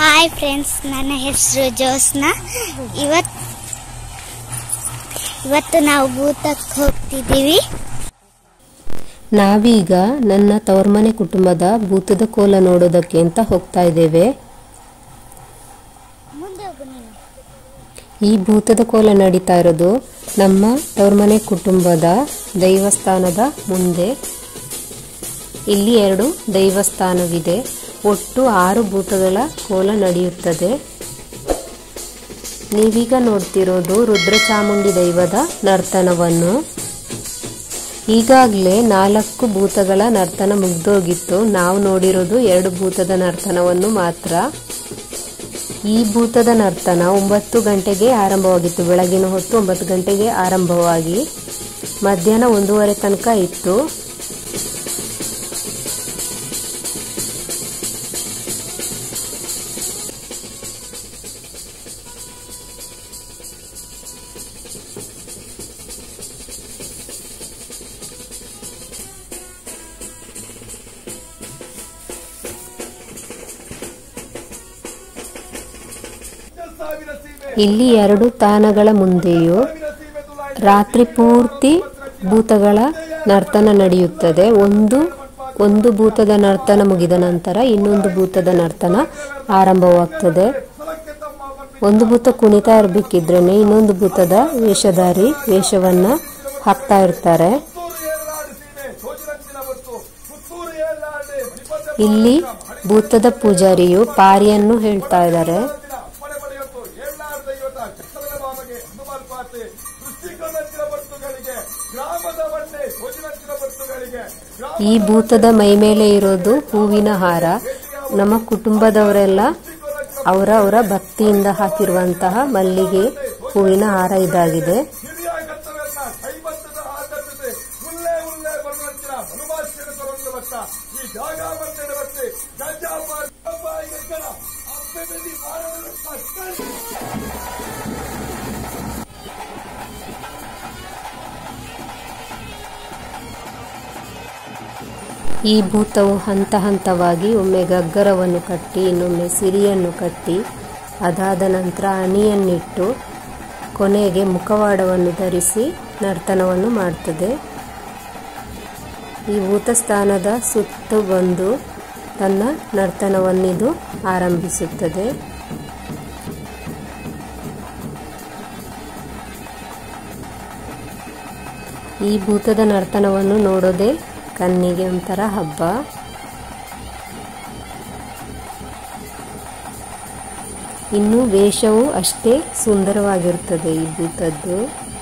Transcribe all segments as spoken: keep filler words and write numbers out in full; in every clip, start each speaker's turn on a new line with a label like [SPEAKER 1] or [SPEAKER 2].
[SPEAKER 1] Hi friends, ನನ್ನ ಹೆಸರು ಜೋಸ್ನಾ. ಇವತ್ತು ಇವತ್ತು ನಾವು ಭೂತಕ್ಕೆ ಹೋಗ್ತಿದ್ದೀವಿ.
[SPEAKER 2] ನಾವೀಗ ನನ್ನ ತವರ್ಮನೆ ಕುಟುಂಬದ ಭೂತದ ಕೋಲ ನೋಡೋದಕ್ಕೆ ಅಂತ ಹೋಗ್ತಾ ಇದ್ದೇವೆ. ಈ ಭೂತದ ಕೋಲ ನಡೀತಾ ಇರೋದು ನಮ್ಮ ತವರ್ಮನೆ ಕುಟುಂಬದ ದೈವಸ್ಥಾನದ ಮುಂದೆ. ಇಲ್ಲಿ ಎರಡು ದೈವಸ್ಥಾನವಿದೆ. ಒಟ್ಟು ಆರು ಭೂತಗಳ ಕೋಲ ನಡೆಯುತ್ತದೆ. ನೀವೀಗ ನೋಡ್ತಿರೋದು ರುದ್ರಚಾಮುಂಡಿ ದೈವದ ನರ್ತನವನ್ನು. ಈಗಾಗಲೇ ನಾಲ್ಕು ಭೂತಗಳ ನರ್ತನ ಮುಗ್ದೋಗಿತ್ತು. ನಾವು ನೋಡಿರೋದು ಎರಡು ಭೂತದ ನರ್ತನವನ್ನು ಮಾತ್ರ. ಈ ಭೂತದ ನರ್ತನ ಒಂಬತ್ತು ಗಂಟೆಗೆ ಆರಂಭವಾಗಿತ್ತು. ಬೆಳಗಿನ ಹೊತ್ತು ಒಂಬತ್ತು ಗಂಟೆಗೆ ಆರಂಭವಾಗಿ ಮಧ್ಯಾಹ್ನ ಒಂದೂವರೆ ತನಕ ಇತ್ತು. ಇಲ್ಲಿ ಎರಡು ತಾಣಗಳ ಮುಂದೆಯೂ ರಾತ್ರಿ ಪೂರ್ತಿ ಭೂತಗಳ ನರ್ತನ ನಡೆಯುತ್ತದೆ. ಒಂದು ಒಂದು ಭೂತದ ನರ್ತನ ಮುಗಿದ ನಂತರ ಇನ್ನೊಂದು ಭೂತದ ನರ್ತನ ಆರಂಭವಾಗ್ತದೆ. ಒಂದು ಭೂತ ಕುಣಿತಾ ಇರಬೇಕಿದ್ರೇನೆ ಇನ್ನೊಂದು ಭೂತದ ವೇಷಧಾರಿ ವೇಷವನ್ನ ಹಾಕ್ತಾ ಇರ್ತಾರೆ. ಇಲ್ಲಿ ಭೂತದ ಪೂಜಾರಿಯು ಪಾರಿಯನ್ನು ಹೇಳ್ತಾ ಇದ್ದಾರೆ. ಈ ಭೂತದ ಮೈ ಮೇಲೆ ಇರೋದು ಹೂವಿನ ಹಾರ. ನಮ್ಮ ಕುಟುಂಬದವರೆಲ್ಲ ಅವರ ಅವರ ಭಕ್ತಿಯಿಂದ ಹಾಕಿರುವಂತಹ ಮಲ್ಲಿಗೆ ಹೂವಿನ ಹಾರ ಇದಾಗಿದೆ. ಈ ಭೂತವು ಹಂತ ಹಂತವಾಗಿ ಒಮ್ಮೆ ಗಗ್ಗರವನ್ನು ಕಟ್ಟಿ ಇನ್ನೊಮ್ಮೆ ಸಿರಿಯನ್ನು ಕಟ್ಟಿ ಅದಾದ ನಂತರ ಅಣಿಯನ್ನಿಟ್ಟು ಕೊನೆಗೆ ಮುಖವಾಡವನ್ನು ಧರಿಸಿ ನರ್ತನವನ್ನು ಮಾಡ್ತದೆ. ಈ ಭೂತಸ್ಥಾನದ ಸುತ್ತು ಬಂದು ತನ್ನ ನರ್ತನವನ್ನಿದು ಆರಂಭಿಸುತ್ತದೆ. ಈ ಭೂತದ ನರ್ತನವನ್ನು ನೋಡೋದೇ ಕಣ್ಣಿಗೆ ಒಂಥರ ಹಬ್ಬ. ಇನ್ನು ವೇಷವು ಅಷ್ಟೇ ಸುಂದರವಾಗಿರುತ್ತದೆ ಈ ಭೂತದ್ದು.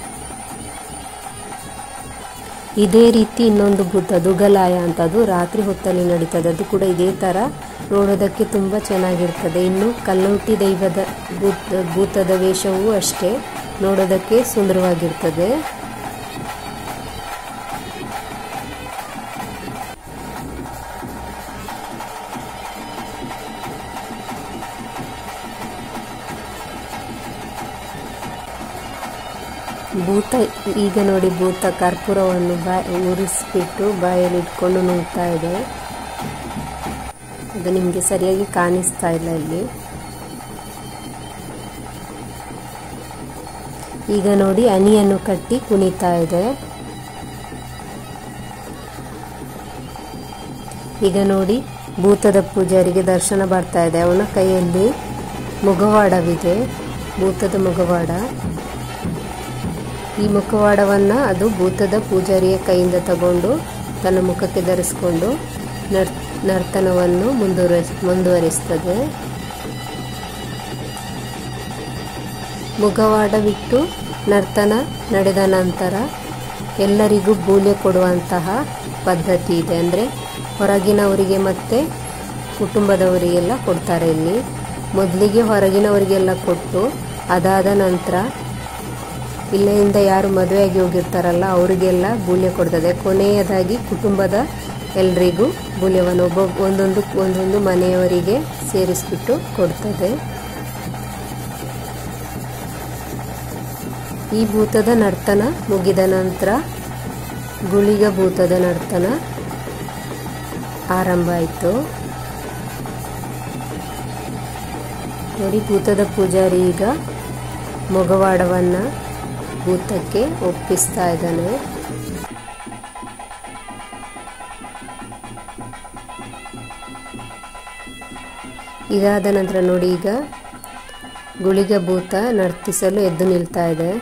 [SPEAKER 2] ಇದೇ ರೀತಿ ಇನ್ನೊಂದು ಭೂತ ದುಗಲಾಯ ಅಂತ, ಅದು ರಾತ್ರಿ ಹೊತ್ತಲ್ಲಿ ನಡೀತದೆ. ಅದು ಕೂಡ ಇದೇ ತರ ನೋಡೋದಕ್ಕೆ ತುಂಬಾ ಚೆನ್ನಾಗಿರ್ತದೆ. ಇನ್ನು ಕಲ್ಲೌಟಿ ದೈವದ ಭೂತ ಭೂತದ ವೇಷವೂ ಅಷ್ಟೇ ನೋಡೋದಕ್ಕೆ ಸುಂದರವಾಗಿರ್ತದೆ. ಭೂತ ಈಗ ನೋಡಿ, ಭೂತ ಕರ್ಪೂರವನ್ನು ಬಾಯಿ ಉರಿಸ್ಬಿಟ್ಟು ಬಾಯಲ್ಲಿ ಇಟ್ಕೊಂಡು ನುಗ್ತಾ ಇದೆ. ಅದು ನಿಮಗೆ ಸರಿಯಾಗಿ ಕಾಣಿಸ್ತಾ ಇಲ್ಲ ಇಲ್ಲಿ. ಈಗ ನೋಡಿ, ಅಣಿಯನ್ನು ಕಟ್ಟಿ ಕುಣಿತಾ ಇದೆ. ಈಗ ನೋಡಿ, ಭೂತದ ಪೂಜಾರಿಗೆ ದರ್ಶನ ಬರ್ತಾ ಇದೆ. ಅವನ ಕೈಯಲ್ಲಿ ಮುಖವಾಡವಿದೆ, ಭೂತದ ಮುಖವಾಡ. ಈ ಮುಖವಾಡವನ್ನ ಅದು ಭೂತದ ಪೂಜಾರಿಯ ಕೈಯಿಂದ ತಗೊಂಡು ತನ್ನ ಮುಖಕ್ಕೆ ಧರಿಸಿಕೊಂಡು ನರ್ ನರ್ತನವನ್ನು ಮುಂದುವರಿಸ್ ಮುಂದುವರಿಸ್ತದೆ. ಮುಖವಾಡವಿಟ್ಟು ನರ್ತನ ನಡೆದ ನಂತರ ಎಲ್ಲರಿಗೂ ಬೂಲೆ ಕೊಡುವಂತಹ ಪದ್ಧತಿ ಇದೆ. ಅಂದರೆ ಹೊರಗಿನವರಿಗೆ ಮತ್ತು ಕುಟುಂಬದವರಿಗೆಲ್ಲ ಕೊಡ್ತಾರೆ. ಇಲ್ಲಿ ಮೊದಲಿಗೆ ಹೊರಗಿನವರಿಗೆಲ್ಲ ಕೊಟ್ಟು ಅದಾದ ನಂತರ ಇಲ್ಲಿಂದ ಯಾರು ಮದುವೆಯಾಗಿ ಹೋಗಿರ್ತಾರಲ್ಲ ಅವರಿಗೆಲ್ಲ ಬೂಲ್ಯ ಕೊಡ್ತದೆ. ಕೊನೆಯದಾಗಿ ಕುಟುಂಬದ ಎಲ್ರಿಗೂ ಬೂಲ್ಯವನ್ನು ಒಬ್ಬ ಒಂದೊಂದು ಒಂದೊಂದು ಮನೆಯವರಿಗೆ ಸೇರಿಸ್ಬಿಟ್ಟು ಕೊಡ್ತದೆ. ಈ ಭೂತದ ನರ್ತನ ಮುಗಿದ ನಂತರ ಗುಳಿಗ ಭೂತದ ನರ್ತನ ಆರಂಭ ಆಯಿತು. ನೋಡಿ ಭೂತದ ಪೂಜಾರಿ ಈಗ ಮೊಗವಾಡವನ್ನ ಭೂತಕ್ಕೆ ಒಪ್ಪಿಸ್ತಾ ಇದ್ದಾನೆ. ಇದಾದ ನಂತರ ನೋಡಿ ಈಗ ಗುಳಿಗ ಭೂತ ನರ್ತಿಸಲು ಎದ್ದು ನಿಲ್ತಾ ಇದೆ.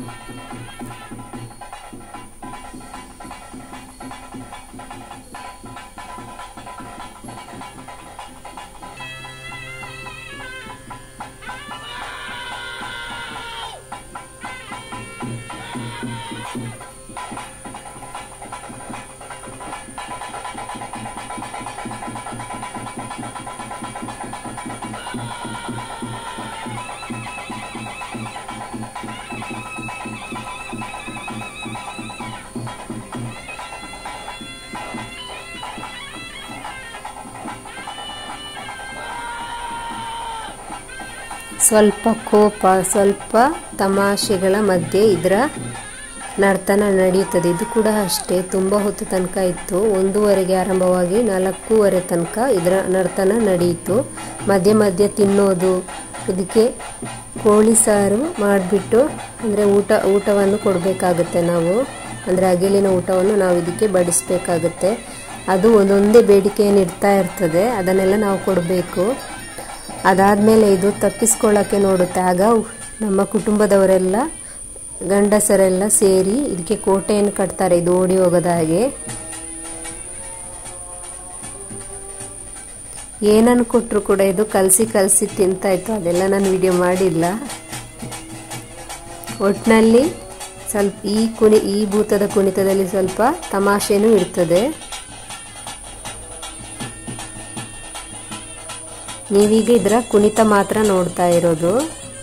[SPEAKER 2] ಸ್ವಲ್ಪ ಕೋಪ, ಸ್ವಲ್ಪ ತಮಾಷೆಗಳ ಮಧ್ಯೆ ಇದರ ನರ್ತನ ನಡೆಯುತ್ತದೆ. ಇದು ಕೂಡ ಅಷ್ಟೇ ತುಂಬ ಹೊತ್ತು ತನಕ ಇತ್ತು. ಒಂದೂವರೆಗೆ ಆರಂಭವಾಗಿ ನಾಲ್ಕೂವರೆ ತನಕ ಇದರ ನರ್ತನ ನಡೆಯಿತು. ಮಧ್ಯೆ ಮಧ್ಯೆ ತಿನ್ನೋದು, ಇದಕ್ಕೆ ಕೋಳಿ ಸಾರು ಮಾಡಿಬಿಟ್ಟು ಅಂದರೆ ಊಟ ಊಟವನ್ನು ಕೊಡಬೇಕಾಗುತ್ತೆ ನಾವು, ಅಂದರೆ ಅಗಿಲಿನ ಊಟವನ್ನು ನಾವು ಇದಕ್ಕೆ ಬಡಿಸಬೇಕಾಗುತ್ತೆ. ಅದು ಒಂದೊಂದೇ ಬೇಡಿಕೆಯನ್ನು ಇಡ್ತಾ ಇರ್ತದೆ, ಅದನ್ನೆಲ್ಲ ನಾವು ಕೊಡಬೇಕು. ಅದಾದಮೇಲೆ ಇದು ತಪ್ಪಿಸ್ಕೊಳ್ಳೋಕ್ಕೆ ನೋಡುತ್ತೆ. ಆಗ ನಮ್ಮ ಕುಟುಂಬದವರೆಲ್ಲ ಗಂಡಸರೆಲ್ಲ ಸೇರಿ ಇದಕ್ಕೆ ಕೋಟೆಯನ್ನು ಕಟ್ತಾರೆ, ಇದು ಓಡಿ ಹೋಗೋದ ಹಾಗೆ. ಏನನ್ನು ಕೊಟ್ಟರು ಕೂಡ ಇದು ಕಲಸಿ ಕಲಸಿ ತಿಂತಾ ಇತ್ತು. ಅದೆಲ್ಲ ನಾನು ವಿಡಿಯೋ ಮಾಡಿಲ್ಲ. ಒಟ್ಟಿನಲ್ಲಿ ಸ್ವಲ್ಪ ಈ ಕುಣಿ ಈ ಭೂತದ ಕುಣಿತದಲ್ಲಿ ಸ್ವಲ್ಪ ತಮಾಷೆನೂ ಇರ್ತದೆ. ನೀವೀಗ ಇದರ ಕುಣಿತ ಮಾತ್ರ ನೋಡ್ತಾ ಇರೋದು.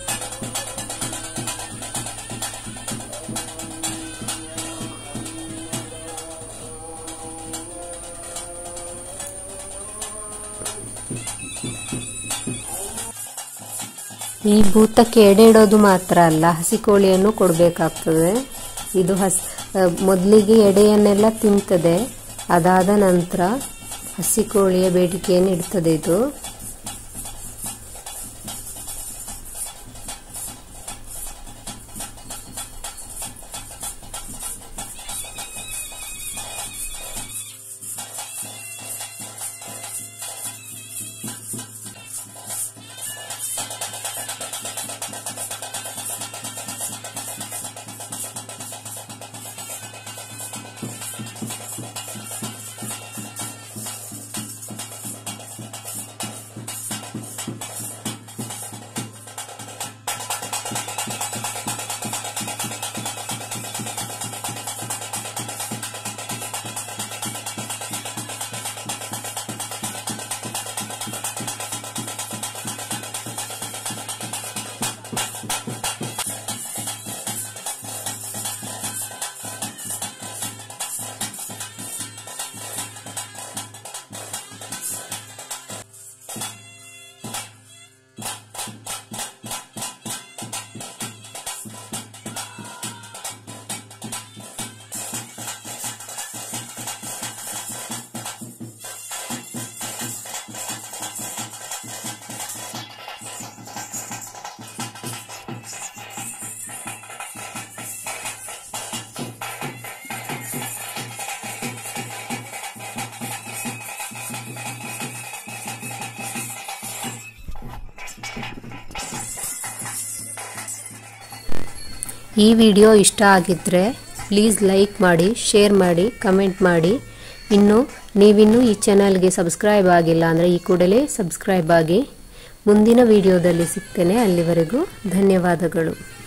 [SPEAKER 2] ಈ ಭೂತಕ್ಕೆ ಎಡೆ ಇಡೋದು ಮಾತ್ರ ಅಲ್ಲ, ಹಸಿ ಕೋಳಿಯನ್ನು ಕೊಡಬೇಕಾಗ್ತದೆ. ಇದು ಹಸ್ ಮೊದಲಿಗೆ ಎಡೆಯನ್ನೆಲ್ಲ ತಿಂತದೆ, ಅದಾದ ನಂತರ ಹಸಿ ಕೋಳಿಯ ಬೇಡಿಕೆಯನ್ನು ಇಡ್ತದೆ ಇದು. ಈ ವಿಡಿಯೋ ಇಷ್ಟ ಆಗಿದ್ರೆ ಪ್ಲೀಸ್ ಲೈಕ್ ಮಾಡಿ, ಶೇರ್ ಮಾಡಿ, ಕಮೆಂಟ್ ಮಾಡಿ. ಇನ್ನು ನೀವಿನ್ನೂ ಈ ಚಾನಲ್ಗೆ ಸಬ್ಸ್ಕ್ರೈಬ್ ಆಗಿಲ್ಲ ಅಂದರೆ ಈ ಕೂಡಲೇ ಸಬ್ಸ್ಕ್ರೈಬ್ ಆಗಿ. ಮುಂದಿನ ವಿಡಿಯೋದಲ್ಲಿ ಸಿಗ್ತೇನೆ. ಅಲ್ಲಿವರೆಗೂ ಧನ್ಯವಾದಗಳು.